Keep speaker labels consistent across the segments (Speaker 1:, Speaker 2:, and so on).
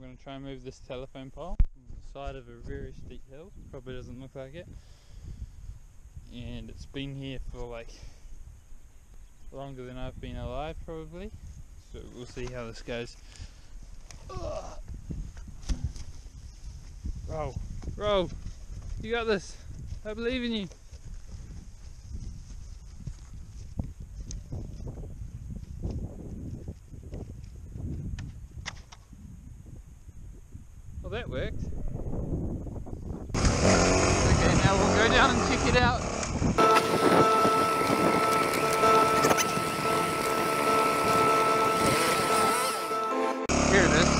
Speaker 1: going to try and move this telephone pole on the side of a very steep hill. Probably doesn't look like it. And it's been here for like longer than I've been alive probably. So we'll see how this goes. Roll! You got this! I believe in you! Well, that worked. Okay, now we'll go down and check it out. Here it is.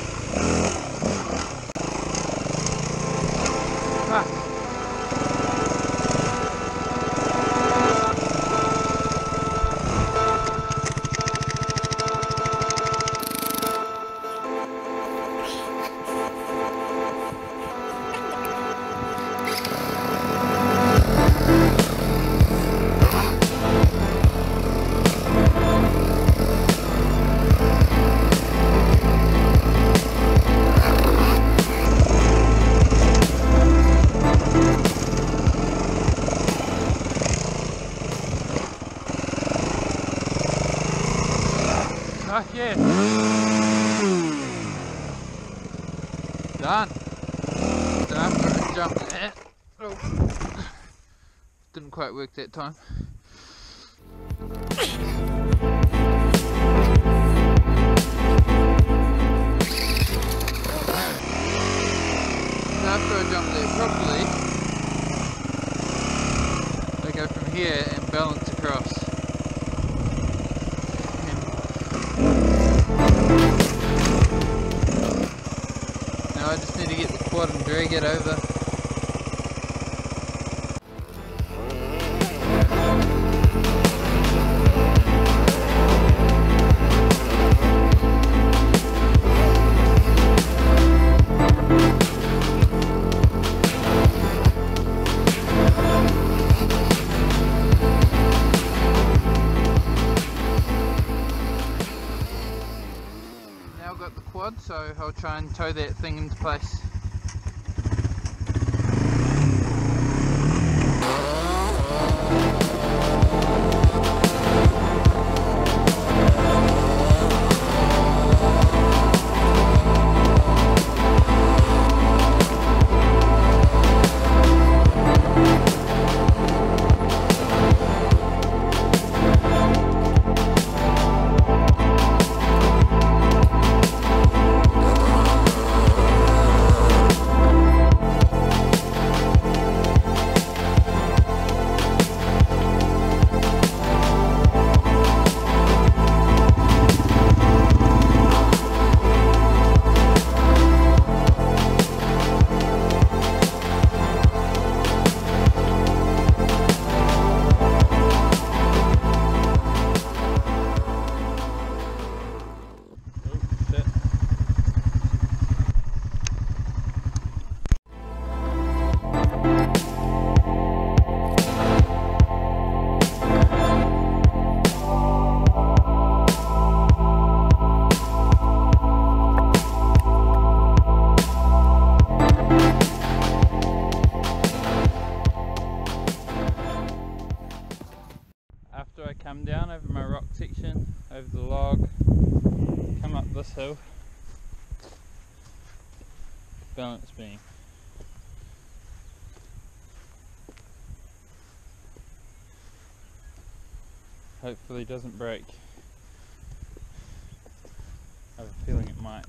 Speaker 1: Oh yeah. Done. So after I jumped there. Oh. Didn't quite work that time. So after I jumped there properly, I go from here and balance across. Now I just need to get the quad and drag it over. Now I've got the quad, so I'll try and tow that thing into place. After I come down over my rock section, over the log, come up this hill, balance beam. Hopefully it doesn't break. I have a feeling it might.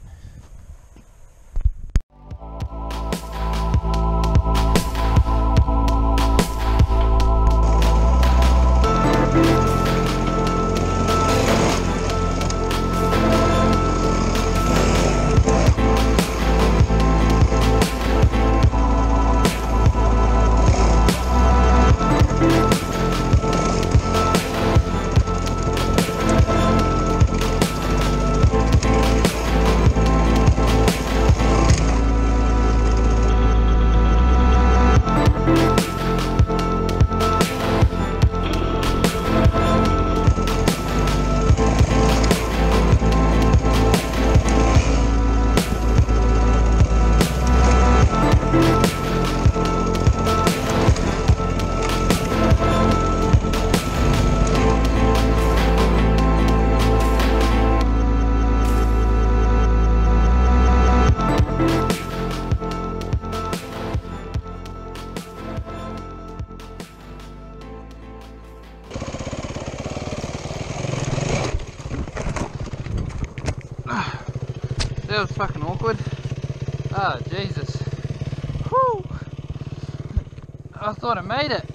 Speaker 1: that was fucking awkward. Ah, Jesus. Whew. I thought I made it.